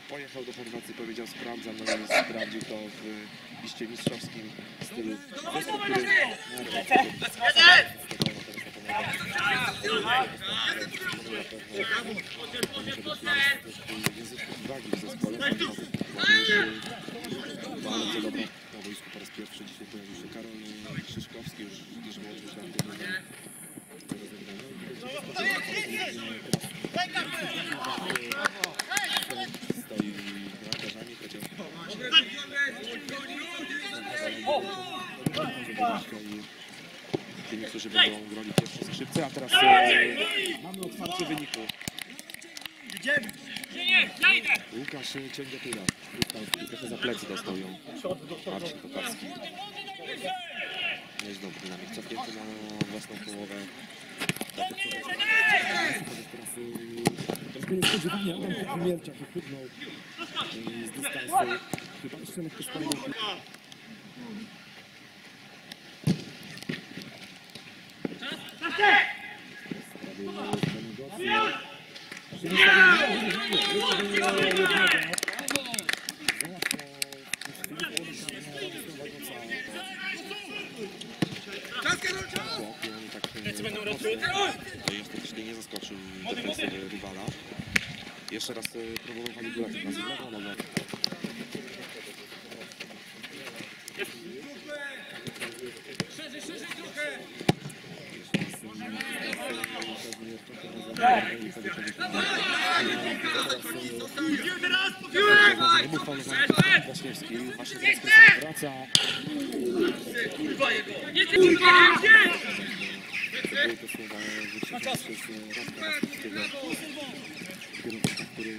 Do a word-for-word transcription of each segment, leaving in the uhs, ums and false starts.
pojechał do Chorwacji, powiedział sprawdzam, no i sprawdził to w liście mistrzowskim stylu. Zespół, który... Wagi w zespole, bardzo dobra na boisku po raz pierwszy. Dzisiaj pojawił się Karol Krzyszkowski, już też młodszy świat tego rozegrania. Stoi bramkarzami, chociaż tymi, którzy będą grali pierwsze skrzypce, a teraz e, mamy otwarcie wyniku. Łukasz Cięgatura, trochę za plecy dostał ją Marcin Tokarski. Jest dobry dynamik, cofnięty na własną połowę. Troszkę niespodziewanie Adam Mierczak uchwytnął z dystansu. Chyba jeszcze lekko spadł. Ostatecznie nie zaskoczył defensywy rywala. Jeszcze raz próbowali go na zimnego, no Szerzej, szerzej trochę! Nie był faulowany Waśniewski, Waśniewski wraca. Były te słowa wytrzymane przez Radka Waśniewskiego, kierownika, który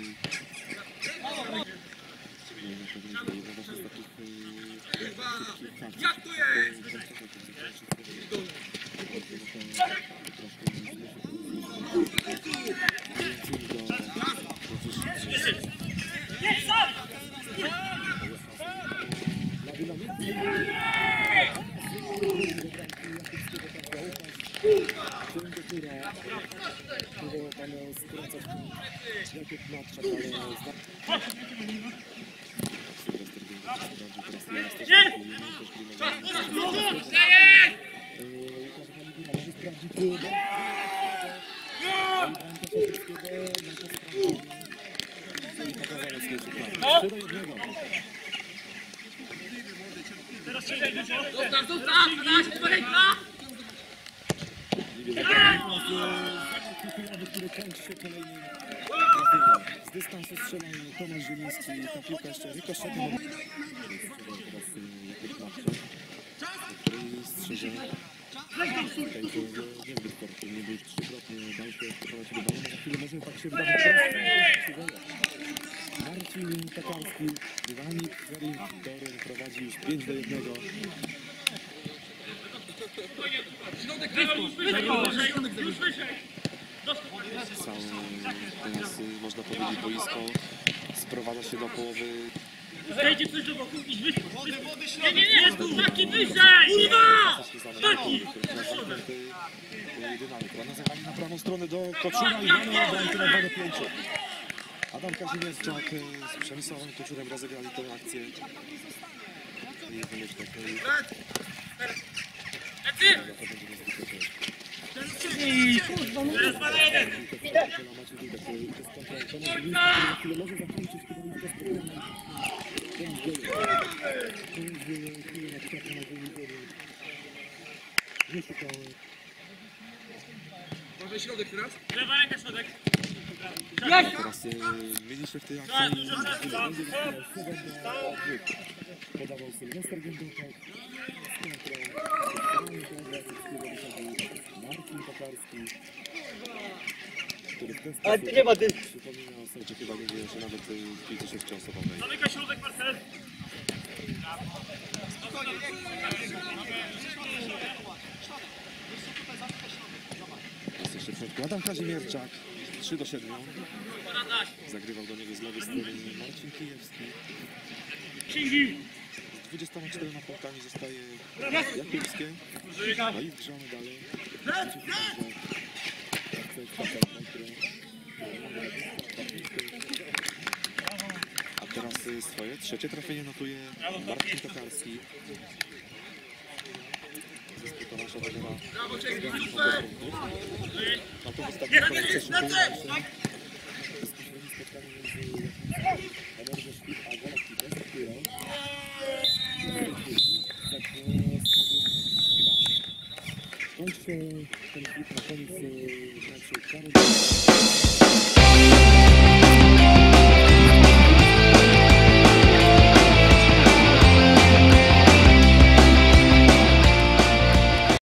no właśnie z takich Jak to jest? Zostaw, zostaw! Nasz, Marejka! Z dystansu strzelają Tomasz Zieliński, ta piłka jeszcze rykoszetem. Który strzeże tego niezbyt sportownie, bo już trzykrotnie dał się wprowadzić do balonu. Za chwilę może tak się wydarzyć. Marcin Tokarski, dywanik serii, który prowadzi już pięć do jednego. Całe teraz, można powiedzieć, boisko sprowadza się do połowy. Zejdzie coś do boku i wyjść. Nie, nie, nie, jest tu taki wyżej! Kurwa! Taki! Ładne zagranie na prawą stronę do Koczura i mamy bramkę na dwa do pięciu. Adam Kazimierczak z Przemysławem Koczurem rozegrali tę akcję. Może środek teraz? Lewa ręka, środek. Teraz mieliśmy w tej akcji podawał Sylwester Gędokak z Marcin Tokarski, który w ten sposób przypomina o sobie, że chyba nie dzieje się nawet w piłce sześcioosobowej. Zamyka środek, Marcel. Jest jeszcze w środku Adam Kazimierczak, trzy do siedmiu. Zagrywał do niego z lewej strony Marcin Kijewski. Z dwudziestoma czterema punktami zostaje Jakiewskie. No i wgrzamy dalej. y, swoje. Trzecie trafienie notuje Marcin Tokarski. Zespół Tomasza Wagera. Brawo, czekaj, Na super! to wystawia kolejce szybko. Bezpośrednie spotkanie między Energią Szpit a Galaxy West Hero. Kończy ten klip na koniec meczu Karol.